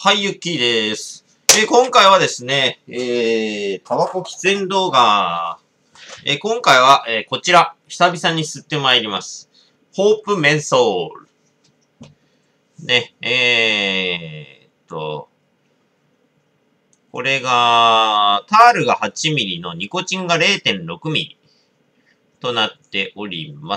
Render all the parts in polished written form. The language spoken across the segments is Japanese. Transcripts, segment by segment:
はい、ゆっきーです。今回はですね、タバコ喫煙動画。今回は、こちら、久々に吸ってまいります。ホープメンソール。ね、これが、タールが 8mm のニコチンが 0.6mm となっております。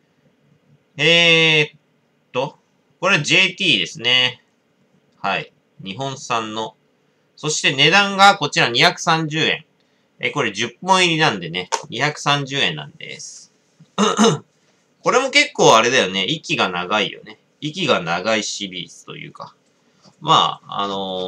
これは JT ですね。はい。日本産の。そして値段がこちら230円。これ10本入りなんでね、230円なんです。これも結構あれだよね。息が長いよね。息が長いシリーズというか。まあ、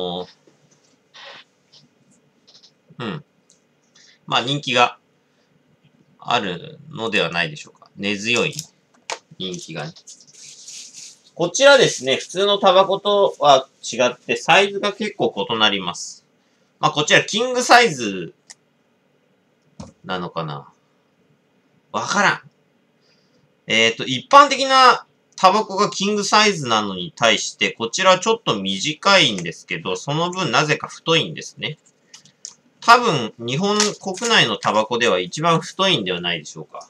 まあ人気があるのではないでしょうか。根強い人気がね。こちらですね、普通のタバコとは違ってサイズが結構異なります。まあこちらキングサイズなのかな。わからん。一般的なタバコがキングサイズなのに対して、こちらはちょっと短いんですけど、その分なぜか太いんですね。多分、日本国内のタバコでは一番太いんではないでしょうか。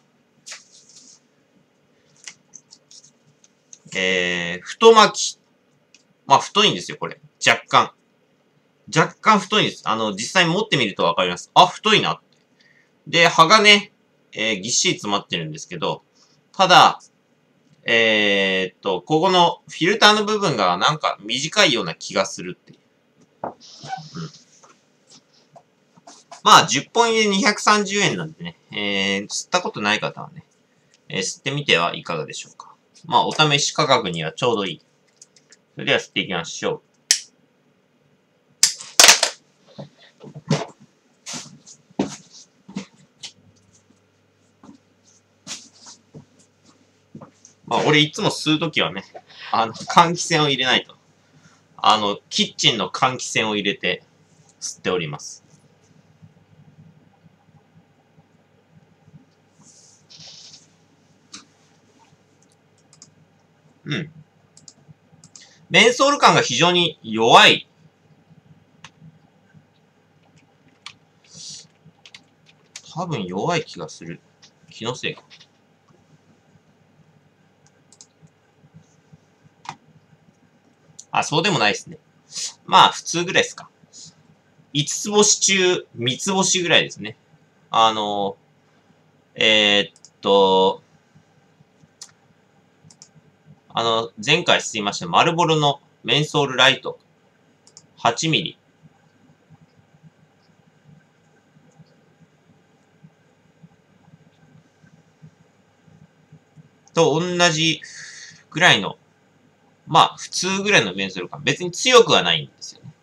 太巻き。まあ、太いんですよ、これ。若干。若干太いんです。実際持ってみるとわかります。あ、太いな。で、葉がね、ぎっしり詰まってるんですけど、ただ、ここのフィルターの部分がなんか短いような気がするっていう。まあ、10本入りで230円なんでね、吸ったことない方はね、吸ってみてはいかがでしょうか。まあ、お試し価格にはちょうどいい。それでは吸っていきましょう。まあ、俺いつも吸うときはね、換気扇を入れないと。キッチンの換気扇を入れて吸っております。メンソール感が非常に弱い。多分弱い気がする。気のせいか。あ、そうでもないですね。まあ、普通ぐらいですか。5つ星中、3つ星ぐらいですね。前回吸いましたマルボロのメンソールライト。8mm。と同じぐらいの、まあ、普通ぐらいのメンソール感。別に強くはないんですよね。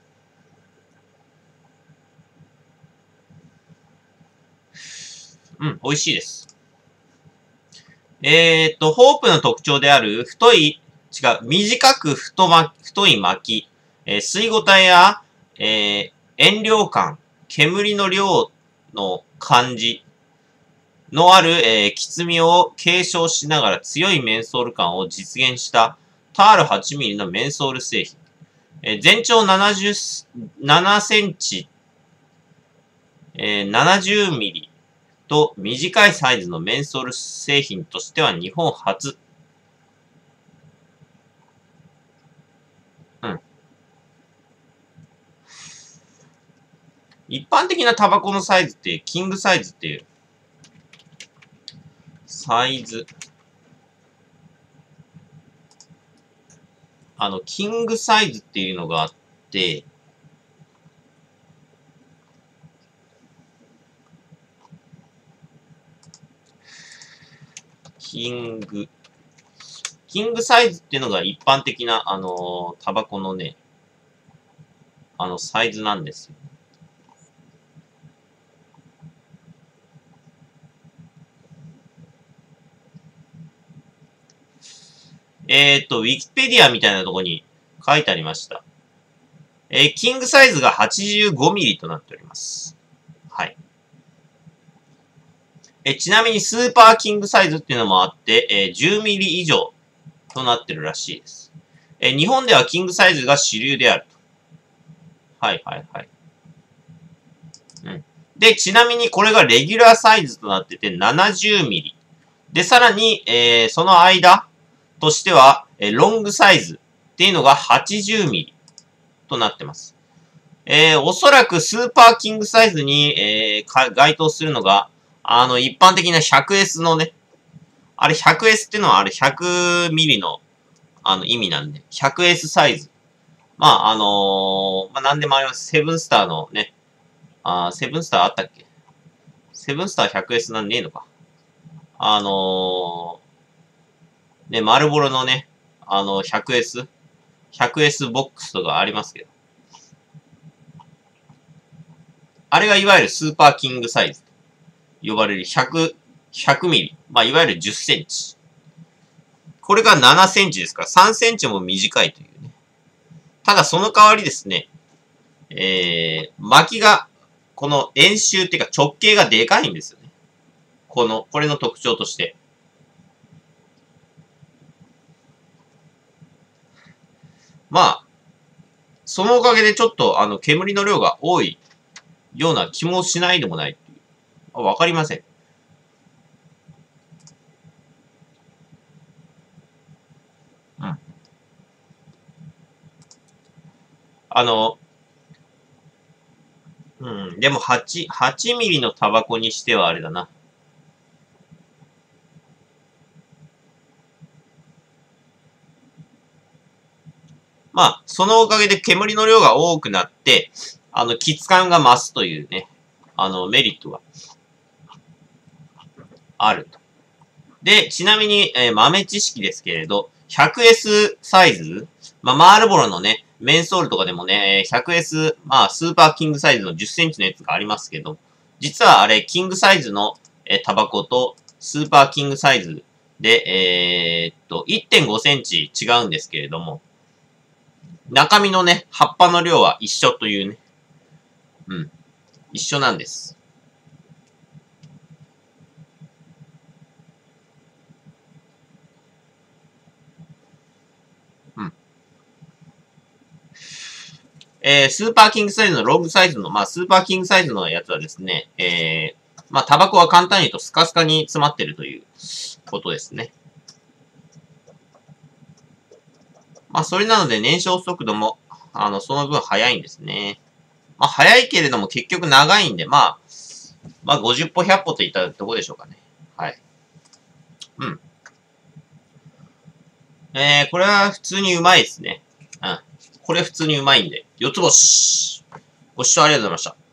美味しいです。ホープの特徴である短く太い巻き、吸い応えや、煙量感、煙の量の感じのある、きつみを継承しながら強いメンソール感を実現したタール 8mm のメンソール製品。全長7センチ、70ミリと短いサイズのメンソール製品としては日本初。一般的なタバコのサイズって、キングサイズっていう、サイズ。キングサイズっていうのがあって、キングサイズっていうのが一般的な、タバコのね、サイズなんですよ。ウィキペディアみたいなところに書いてありました。キングサイズが 85mm となっております。はい。ちなみにスーパーキングサイズっていうのもあって、10mm 以上となってるらしいです。 日本ではキングサイズが主流であると。はいはいはい。うん。で、ちなみにこれがレギュラーサイズとなってて70ミリ。で、さらに、その間としては、ロングサイズっていうのが80ミリとなってます。おそらくスーパーキングサイズに、該当するのが、一般的な 100S のね、あれ 100S っていうのはあれ100ミリの、意味なんで、100S サイズ。まあ、なんでもあります。セブンスターのね、セブンスターあったっけ？セブンスター 100S なんねえのか。ね、マルボロのね、100S ボックスとかありますけど。あれがいわゆるスーパーキングサイズと呼ばれる100ミリ。まあ、いわゆる10センチ。これが7センチですから、3センチも短いというね。ただその代わりですね、巻きが、この円周っていうか直径がでかいんですよね。これの特徴として。まあ、そのおかげでちょっと煙の量が多いような気もしないでもないっていう。わかりません。うん。でも8ミリのタバコにしてはあれだな。まあ、そのおかげで煙の量が多くなって、質感が増すというね、メリットがあると。で、ちなみに、豆知識ですけれど、100S サイズ、まあ、マールボロのね、メンソールとかでもね、100S、まあ、スーパーキングサイズの10センチのやつがありますけど、実はあれ、キングサイズの、タバコと、スーパーキングサイズで、1.5 センチ違うんですけれども、中身のね、葉っぱの量は一緒というね。うん。一緒なんです。うん。スーパーキングサイズのロングサイズの、まあ、スーパーキングサイズのやつはですね、まあ、タバコは簡単に言うとスカスカに詰まってるということですね。まあ、それなので燃焼速度も、その分速いんですね。まあ、速いけれども結局長いんで、まあ、50歩100歩といったとこでしょうかね。はい。うん。これは普通にうまいですね。うん。これ普通にうまいんで、四つ星。ご視聴ありがとうございました。